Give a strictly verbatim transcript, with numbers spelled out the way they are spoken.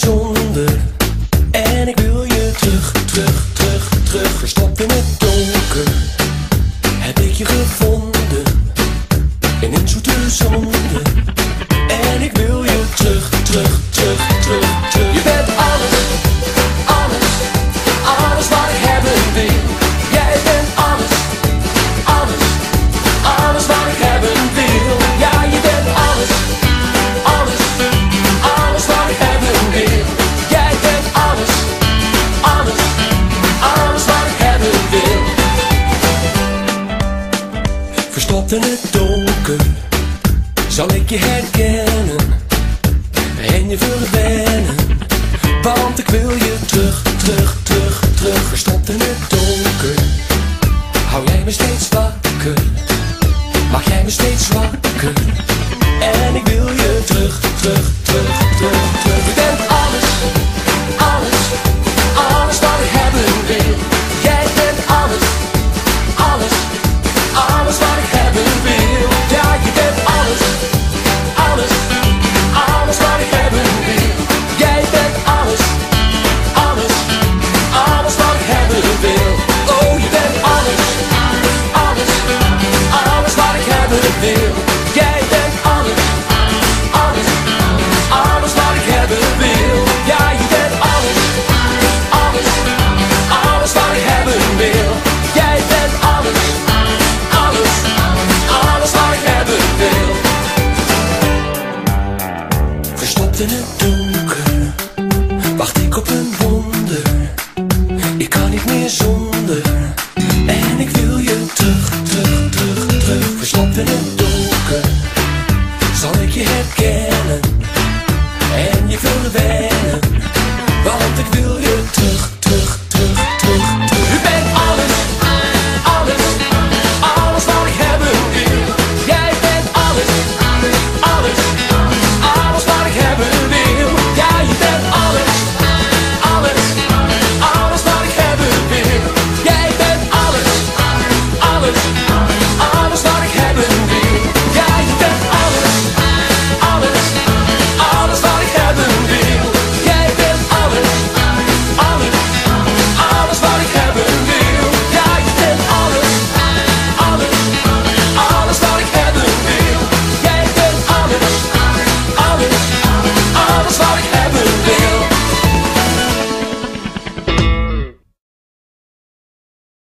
bijzonder. En ik wil je terug, terug, terug, terug. Verstopt in het donker heb ik je gevonden, in een zoete zonde. En ik wil je terug, terug, terug, terug, terug. Je bent alles, alles, alles wat ik hebben wil. Jij bent alles, alles, alles wat ik hebben wil. Ja, je bent alles, alles, alles wat ik hebben wil. Jij bent alles, alles, alles wat ik hebben wil. Verstopt in het donker zal ik je herkennen en je verwennen, want ik wil je terug, terug, terug, terug. Verstopt in het donker hou jij me steeds wakker, maak jij me steeds wakker. En ik wil je terug, terug, terug, terug, terug. Je bent alles, alles, alles wat ik hebben wil. Jij bent alles, alles, alles wat ik hebben wil. Ja, je bent alles, alles, alles wat ik hebben wil. Jij bent alles, alles, alles wat ik hebben wil. Oh, je bent alles, alles, alles wat ik hebben wil. Jij bent alles, alles, alles wat ik hebben wil. Ja, je bent alles, alles, alles wat ik hebben wil. Jij bent alles, alles, alles wat ik hebben wil. Verstopt in het donker wacht ik op een wonder. Ik kan niet meer zonder.